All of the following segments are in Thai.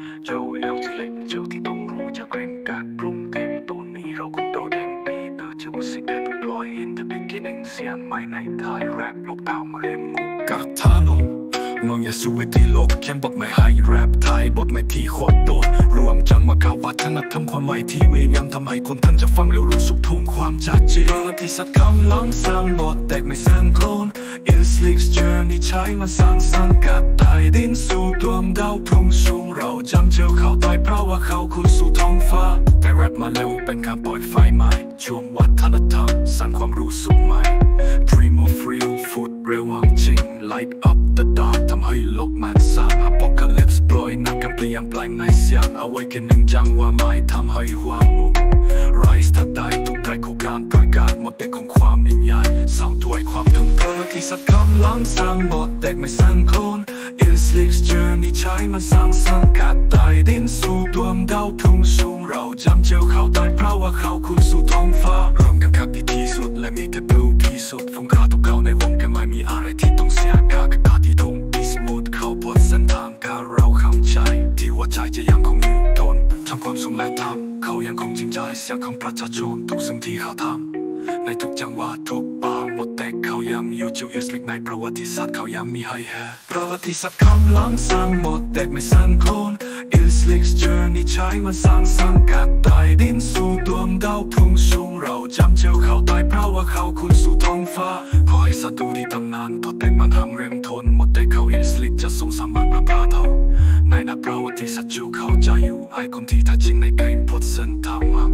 เจ้าเอลที่เล็กเจ้าที่ต้องรู้จะเกรงกาจปรุงเต็มตัวนี้เราคงโตเต็มปีเตอร์จะว่าสิ่งใดต้องรอย in the beginning เสียงใหม่ในไทยแรปลบเก่ามาเล่มงูกัดท่าลงงงอย่าสู้ที่โลกเขียนบทไม่ให้แรปไทยบทไม่ที่โคตรโดดรวมจังมาข่าววัฒนธรรมความไวที่เวียงทำให้คนท่านจะฟังแล้วรู้สุขทุ่งความจัดจีประที่สัตว์คำล้ำสร้างบทแต่ไม่สร้างโคลน In Slick's Journey ใช้มาสร้างสังกัดใต้ดินสู่ดวงดาวพุ่งสูงเราจำเจ้าเขาตายเพราะว่าเขาคุ้นสู่ท้องฟ้าแต่แรปมาเร็วเป็นการปล่อยไฟใหม่ช่วงวัฒนธรรมสร้างความรู้สุขใหม่ Primo Free Food เร็วจริง Light up the dark ทำให้โลกมันสร้าง Apocalypse ปล่อยนักการเปลี่ยนแปลงในเสียง Awakening จังว่าไม่ทำให้หัวมุม Rise ถ้าได้ทุกใจของการประกาศหมดเด็กของความยิ่งใหญ่สร้างด้วยความถึงเพื่อที่สักคำล้ำสร้างบทเด็กไม่สร้างโคลน In Slick's Journey ใช้มาสร้างสังกัดใต้ดินสู่ดวงดาวพุ่งสูงเราจำเจ้าเขาตายเพราะว่าเขาคุ้นสู่ท้องฟ้ารวมกันคักที่สุดและมีแต่ดูที่สุดฟงขาทุกเขาในวงกันไม่มีอะไรที่ต้องเสียค่ากาที่ตรงที่สมูทเขาบนเส้นทางการเราเข้าใจที่ว่าใจจะยังคงอยู่ทนทำความสุขและทำเขายังคงจริงใจเสียงของประชาชนทุกสิ่งที่เขาทำในทุกจังหวะทุกปางหมดแต่เขายังอยู่จูเอสลิกในประวัติศาสตร์เขายังมีให้แห่ประวัติศาสตร์คำล้ำสร้างหมดแต่ไม่สร้างโคลน In Slick's Journey ใช้มาสร้างสังกัดใต้ดินสู่ดวงดาวพุ่งสูงเราจำเจ้าเขาตายเพราะว่าเขาคุ้นสู่ท้องฟ้าขอให้ศัตรูที่ตำนานทดแต่มันทำเร็มทนหมดแต่เขา In Slick จะทรงสามารถประพาเท่าในนักประวัติศาสตร์จูเขาจะอยู่ให้คนที่ทัดจริงในเกมพดเส้นทางมา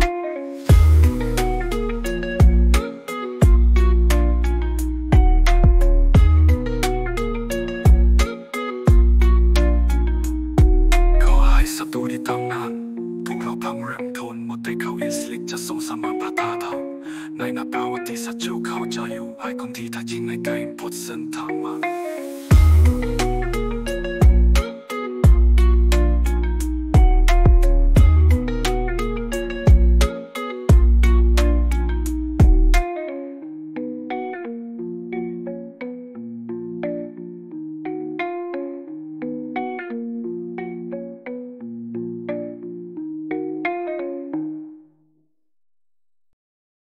ศัตรูที่ตำนานพวกเราพังเริ่มทนหมดแต่เขา In Slick จะทรงสามารถประทาเท่าในนักประวัติศาสตร์จูเขาจะอยู่ให้คนที่ทัดจริงในเกมพดเส้นทางมา